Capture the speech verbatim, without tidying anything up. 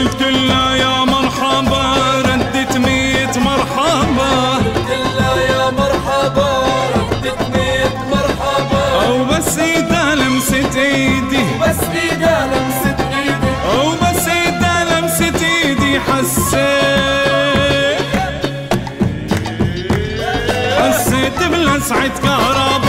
قلت له يا مرحبا ردت ميت مرحبا، قلت له يا مرحبا ردت ميت مرحبا، او بس اذا لمست ايدي، بس اذا لمست ايدي، او بس اذا لمست ايدي حسيت حسيت بلسعة كهربا.